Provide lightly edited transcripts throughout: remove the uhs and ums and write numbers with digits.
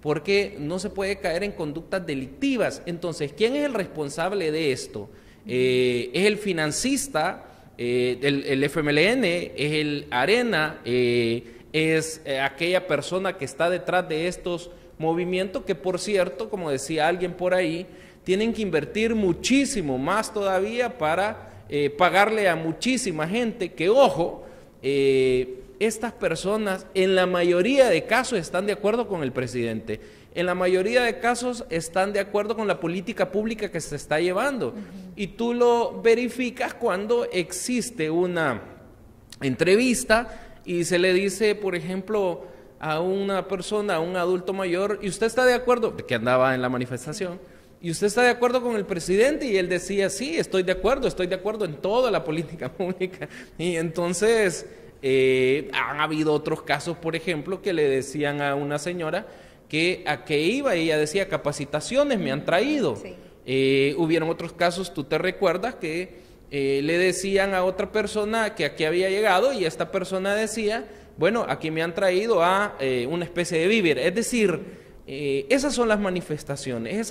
porque no se puede caer en conductas delictivas. Entonces, ¿quién es el responsable de esto? Es el financista, el FMLN, es el Arena, es aquella persona que está detrás de estos movimientos que, por cierto, como decía alguien por ahí, tienen que invertir muchísimo más todavía para pagarle a muchísima gente que, ojo, estas personas en la mayoría de casos están de acuerdo con el presidente, en la mayoría de casos están de acuerdo con la política pública que se está llevando. Y tú lo verificas cuando existe una entrevista y se le dice, por ejemplo, a una persona, a un adulto mayor, ¿y usted está de acuerdo? Que andaba en la manifestación. ¿Y usted está de acuerdo con el presidente? Y él decía, sí, estoy de acuerdo en toda la política pública. Y entonces han habido otros casos, por ejemplo, que le decían a una señora que a qué iba, y ella decía, capacitaciones me han traído. Sí. Hubieron otros casos, tú te recuerdas, que le decían a otra persona que aquí había llegado y esta persona decía, bueno, aquí me han traído a una especie de víver. Es decir, esas son las manifestaciones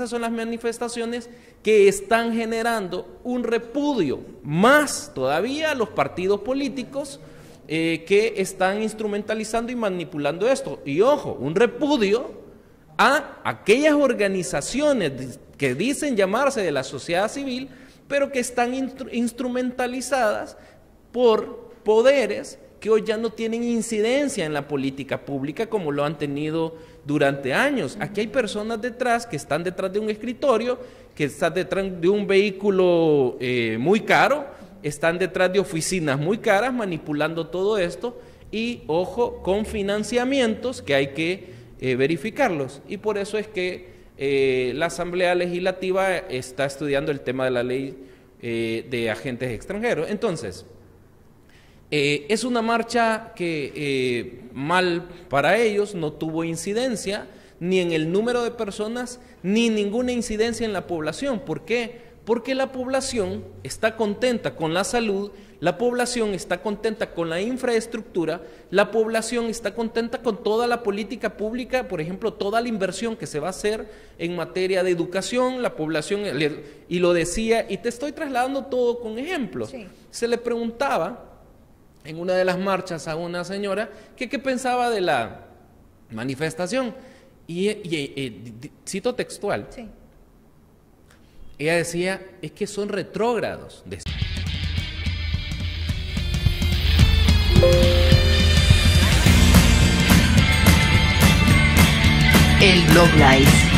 que están generando un repudio, más todavía a los partidos políticos que están instrumentalizando y manipulando esto. Y ojo, un repudio a aquellas organizaciones que dicen llamarse de la sociedad civil, pero que están instrumentalizadas por poderes que hoy ya no tienen incidencia en la política pública como lo han tenido durante años. Aquí hay personas detrás que están detrás de un escritorio, que están detrás de un vehículo muy caro, están detrás de oficinas muy caras manipulando todo esto y, ojo, con financiamientos que hay que verificarlos. Y por eso es que la Asamblea Legislativa está estudiando el tema de la ley de agentes extranjeros. Entonces, es una marcha que mal para ellos, no tuvo incidencia ni en el número de personas ni ninguna incidencia en la población. ¿Por qué? Porque la población está contenta con la salud, la población está contenta con la infraestructura, la población está contenta con toda la política pública, por ejemplo, toda la inversión que se va a hacer en materia de educación, la población, y lo decía, y te estoy trasladando todo con ejemplos. Sí. Se le preguntaba en una de las marchas a una señora que qué pensaba de la manifestación, y cito textual. Sí. Ella decía, es que son retrógrados. El Blog Live.